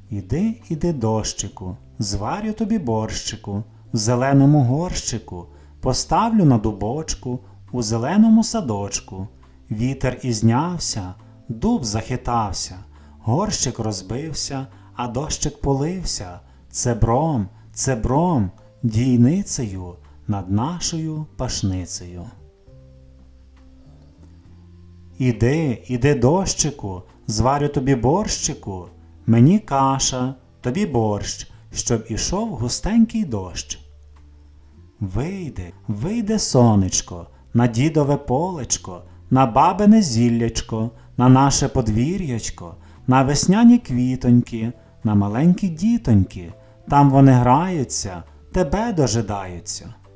Іди, іди, дощику, зварю тобі борщику, в зеленому горщику, поставлю на дубочку, у зеленому садочку. Вітер ізнявся, дуб захитався, горщик розбився, а дощик полився. Цебром, дійницею над нашою пашницею. Іди, іди, дощику, зварю тобі борщику, мені каша, тобі борщ, щоб ішов густенький дощ. Вийде сонечко, на дідове полечко, на бабине зіллячко, на наше подвір'ячко, на весняні квітоньки, на маленькі дітоньки. Там вони граються, тебе дожидаються.